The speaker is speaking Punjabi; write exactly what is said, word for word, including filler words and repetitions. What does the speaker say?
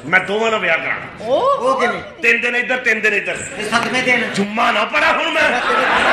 ਮੈਂ ਦੋਵਾਂ ਨਾਲ ਵਿਆਹ ਕਰਾਣਾ। ਉਹ ਉਹ ਕਿਵੇਂ? ਤਿੰਨ ਦਿਨ ਇੱਧਰ ਤਿੰਨ ਦਿਨ ਇੱਧਰ। ਸਦਮੇ ਦੇਣ ਜੁੰਮਾ ਨਾ ਪੜਾ ਹੁਣ ਮੈਂ